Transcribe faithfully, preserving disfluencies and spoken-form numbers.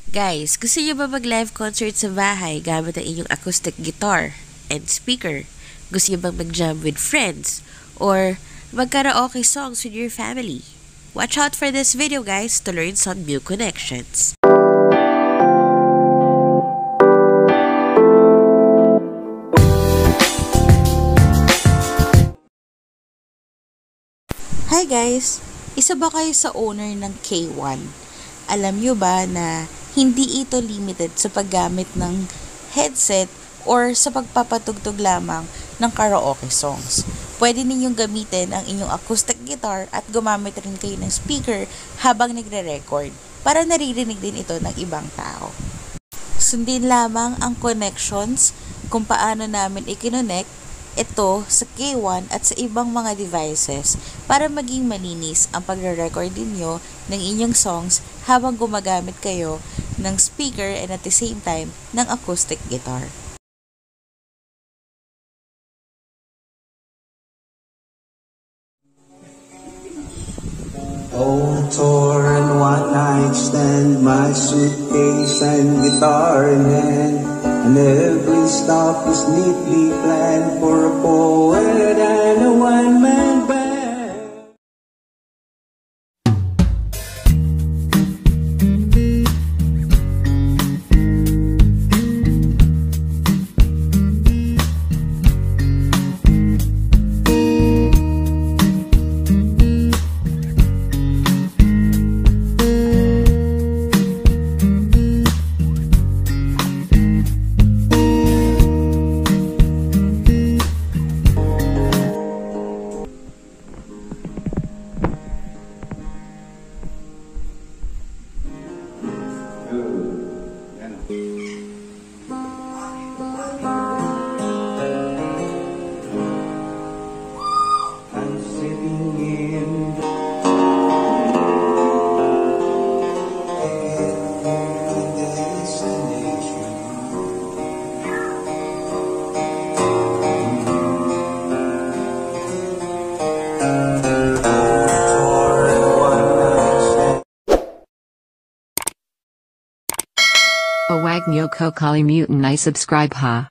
Guys, gusto niyo ba mag-live concert sa bahay gamit ang inyong acoustic guitar and speaker? Gusto niyo bang mag-jam with friends? Or mag-karaoke songs with your family? Watch out for this video, guys, to learn some new connections. Hi guys! Isa ba kayo sa owner ng K one? Alam nyo ba na hindi ito limited sa paggamit ng headset or sa pagpapatugtog lamang ng karaoke songs. Pwede ninyong gamitin ang inyong acoustic guitar at gumamit rin kayo ng speaker habang nagre-record para naririnig din ito ng ibang tao. Sundin lamang ang connections kung paano namin i-connect ito sa K one at sa ibang mga devices para maging malinis ang pagre-record ninyo ng inyong songs habang gumagamit kayo ng speaker and at the same time ng acoustic guitar. Old tour and one night stand, my suitcase and guitar in hand, and every stop is neatly planned for a poet and a one-man band. Owag Nyoko Kali Mutant I subscribe ha.